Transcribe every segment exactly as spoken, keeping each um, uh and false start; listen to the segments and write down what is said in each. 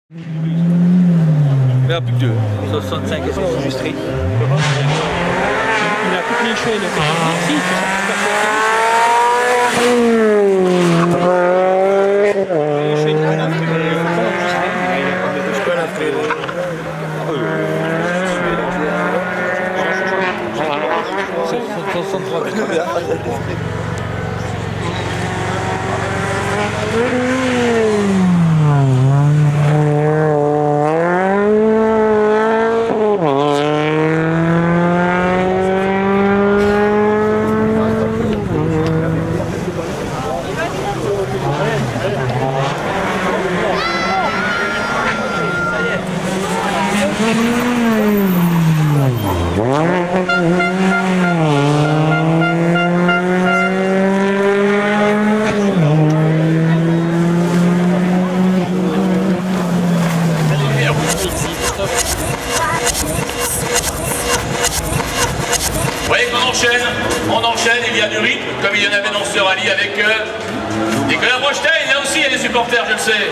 Il a plus que deux. soixante-cinq espèces illustrées. Il a toutes les chaînes. Si, Vous voyez qu'on enchaîne, on enchaîne, il y a du rythme, comme il y en avait dans ce rallye avec euh, Nicolas Brochstein, là aussi il y a des supporters, je le sais.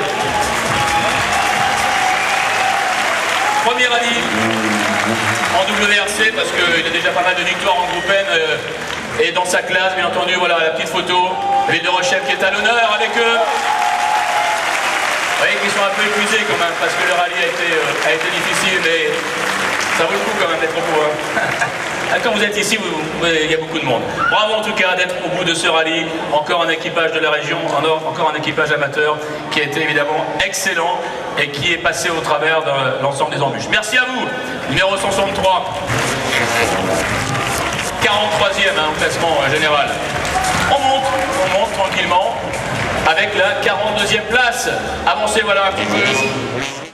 Premier rallye en W R C, parce qu'il a déjà pas mal de victoires en groupe N, euh, et dans sa classe, bien entendu, voilà la petite photo, Ville de Rochelle qui est à l'honneur avec eux. Vous voyez qu'ils sont un peu épuisés quand même, parce que le rallye a été, euh, a été difficile, mais ça vaut le coup quand même d'être au bout. Hein. Quand vous êtes ici, vous, vous, il y a beaucoup de monde. Bravo en tout cas d'être au bout de ce rallye. Encore un équipage de la région, encore un équipage amateur qui a été évidemment excellent et qui est passé au travers de l'ensemble des embûches. Merci à vous. Numéro cent soixante-trois. quarante-troisième hein, au classement euh, général. On monte, on monte tranquillement avec la quarante-deuxième place. Avancez voilà un petit peu.